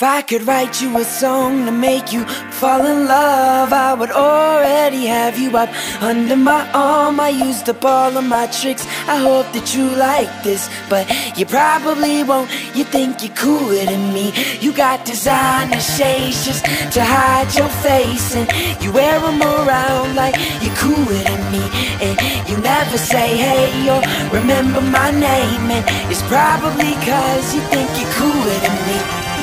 If I could write you a song to make you fall in love, I would already have you up under my arm. I used up all of my tricks, I hope that you like this, but you probably won't. You think you're cooler than me. You got designer shades just to hide your face, and you wear them around like you're cooler than me. And you never say hey or remember my name, and it's probably cause you think you're cooler than me.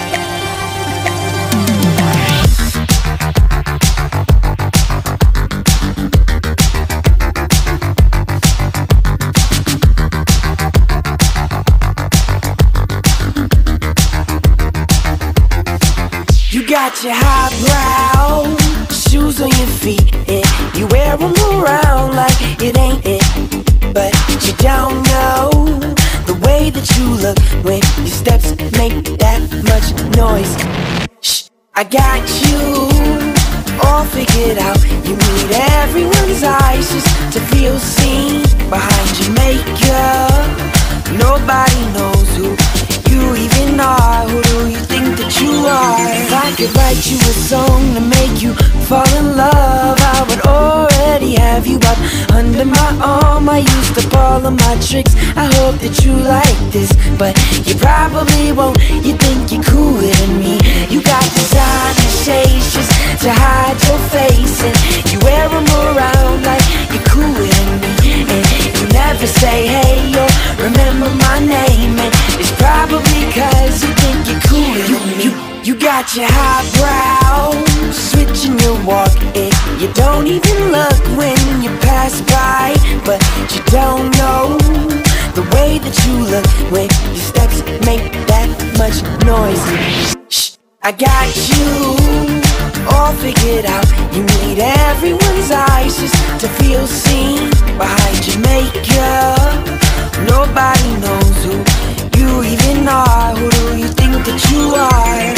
You got your highbrow shoes on your feet, and you wear them around like it ain't it. But you don't know the way that you look when your steps make that much noise. Shh, I got you all figured out. You need everyone's eyes just to feel seen. Behind your makeup, nobody knows who you even are. Who do you think that you are? If I could write you a song to make you fall in love, I would already have you up under my arm. I used up all of my tricks, I hope that you like this, but you probably won't. You think you're cooler than me. You got designer shades just to hide your face, and you wear them around like you're cooler than me. And you never say hey or remember my name, and it's probably cause you think you're cooler than me. You got your highbrow switching your walk, and you don't even look when you pass by. But you don't know the way that you look when your steps make that much noise. Shh, I got you all figured out. You need everyone's eyes just to feel seen. Behind your makeup, nobody knows who you even are. Who do you think that you are?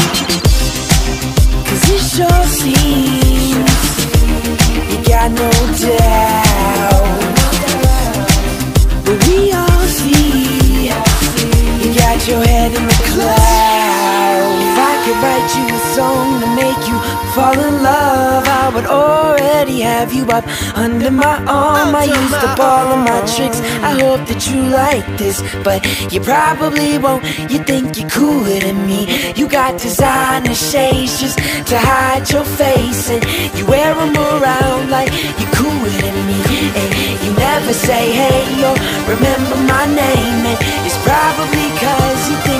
Cause it sure seems you got no doubt, but we all see you got your head in the clouds. If I could write you a song to make you fall in love, I would already have you up under my arm. I used up all of my tricks, I hope that you like this, but you probably won't. You think you're cooler than me. You got designer shades just to hide your face, and you wear them around like you're cooler than me. And you never say hey or remember my name, and it's probably cause you think